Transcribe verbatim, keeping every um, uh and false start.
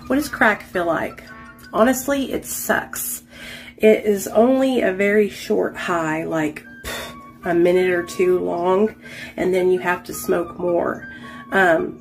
What does crack feel like? Honestly, it sucks. It is only a very short high, like a minute or two long, and then you have to smoke more. Um,